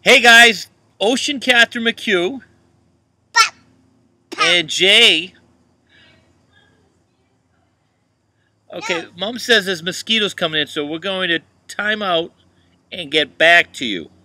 Hey guys, Oshyn, Catherine, McHugh, and Jay. Okay, Mom says there's mosquitoes coming in, so we're going to time out and get back to you.